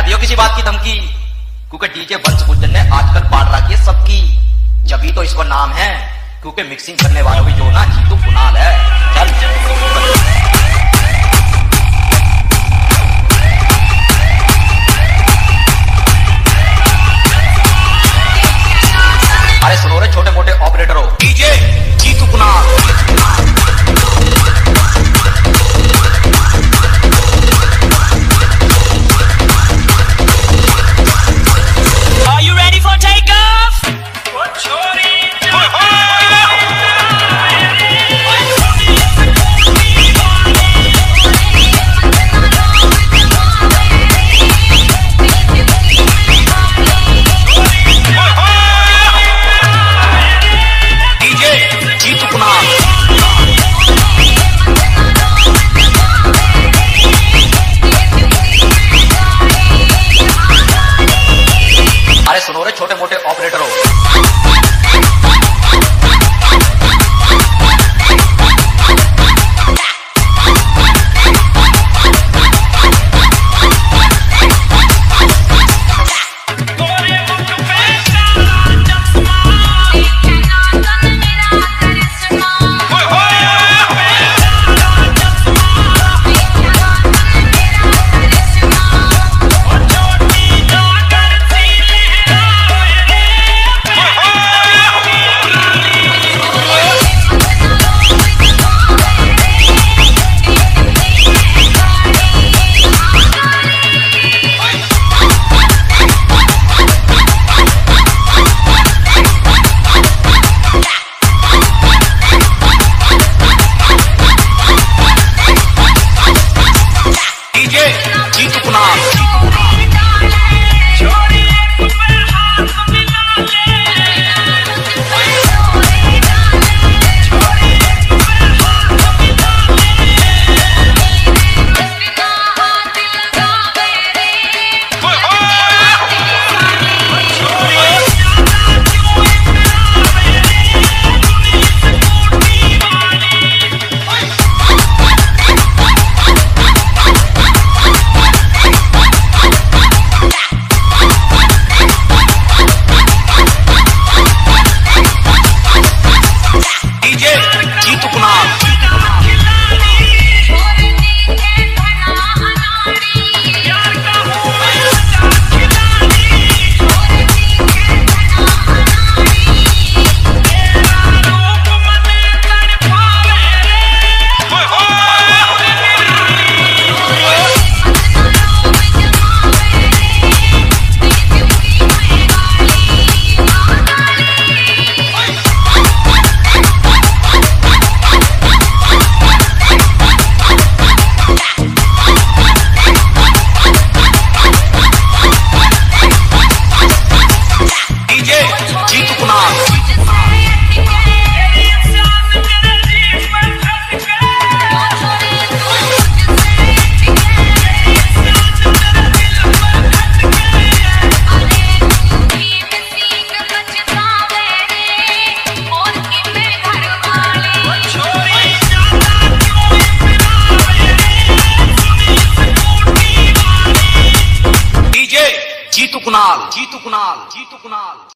दियो किसी बात की धमकी, क्योंकि डीजे वंश गुर्जर ने आजकल पाड़ रखी है सबकी, जब तो इसका नाम है, क्योंकि मिक्सिंग करने वालों की जो ना जीतू कुणाल है। चल अरे सुनो रे छोटे मोटे ऑपरेटर हो, DJ Jitu Kunal. Are you ready for takeoff? Chori. अरे सुनो रे छोटे मोटे ऑपरेटर हो, जीतू कुणाल। जीतू कुणाल। जीतू कुणाल। जीतू कुणाल। जीतू कुणाल। जीतू कुणाल।